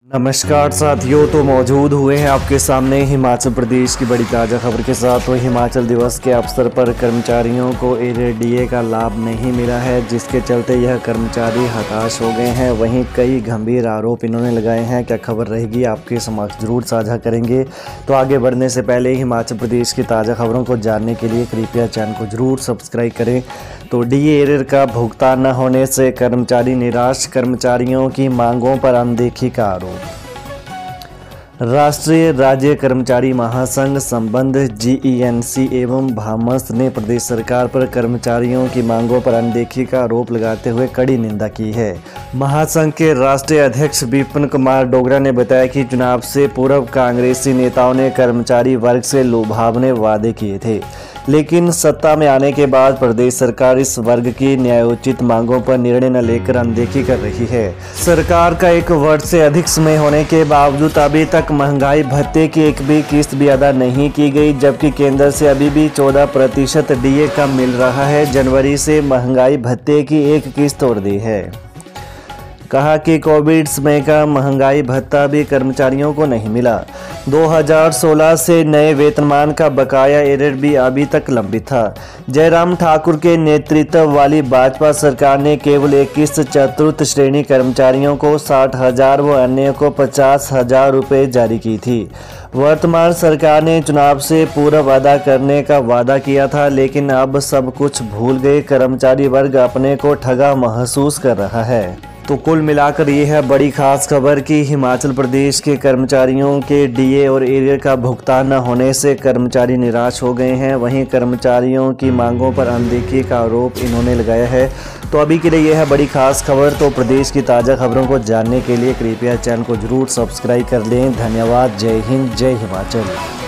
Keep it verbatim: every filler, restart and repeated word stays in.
नमस्कार साथियों, तो मौजूद हुए हैं आपके सामने हिमाचल प्रदेश की बड़ी ताज़ा खबर के साथ। तो हिमाचल दिवस के अवसर पर कर्मचारियों को एरियर डीए का लाभ नहीं मिला है, जिसके चलते यह कर्मचारी हताश हो गए हैं। वहीं कई गंभीर आरोप इन्होंने लगाए हैं। क्या खबर रहेगी आपके समक्ष जरूर साझा करेंगे। तो आगे बढ़ने से पहले हिमाचल प्रदेश की ताज़ा खबरों को जानने के लिए कृपया चैनल को जरूर सब्सक्राइब करें। तो डीए एरियर का भुगतान न होने से कर्मचारी निराश, कर्मचारियों की मांगों पर अनदेखी का आरोप। राष्ट्रीय राज्य कर्मचारी महासंघ संबंध जीईएनसी एवं भामस ने प्रदेश सरकार पर कर्मचारियों की मांगों पर अनदेखी का आरोप लगाते हुए कड़ी निंदा की है। महासंघ के राष्ट्रीय अध्यक्ष विपिन कुमार डोगरा ने बताया कि चुनाव से पूर्व कांग्रेसी नेताओं ने कर्मचारी वर्ग से लुभावने वादे किए थे, लेकिन सत्ता में आने के बाद प्रदेश सरकार इस वर्ग की न्यायोचित मांगों पर निर्णय न लेकर अनदेखी कर रही है। सरकार का एक वर्ष से अधिक समय होने के बावजूद अभी तक महंगाई भत्ते की एक भी किस्त भी अदा नहीं की गई, जबकि केंद्र से अभी भी चौदह प्रतिशत डीए कम मिल रहा है। जनवरी से महंगाई भत्ते की एक किस्त और दी है। कहा कि कोविड समय का महंगाई भत्ता भी कर्मचारियों को नहीं मिला। दो हज़ार सोलह से नए वेतनमान का बकाया एरियर भी अभी तक लंबित था। जयराम ठाकुर के नेतृत्व वाली भाजपा सरकार ने केवल एक किस्त चतुर्थ श्रेणी कर्मचारियों को साठ हजार व अन्य को पचास हजार रुपये जारी की थी। वर्तमान सरकार ने चुनाव से पूर्व अदा करने का वादा किया था, लेकिन अब सब कुछ भूल गए। कर्मचारी वर्ग अपने को ठगा महसूस कर रहा है। तो कुल मिलाकर ये है बड़ी खास खबर कि हिमाचल प्रदेश के कर्मचारियों के डीए और एरियर का भुगतान न होने से कर्मचारी निराश हो गए हैं। वहीं कर्मचारियों की मांगों पर अनदेखी का आरोप इन्होंने लगाया है। तो अभी के लिए यह है बड़ी खास खबर। तो प्रदेश की ताज़ा खबरों को जानने के लिए कृपया चैनल को जरूर सब्सक्राइब कर लें। धन्यवाद। जय हिंद, जय हिमाचल।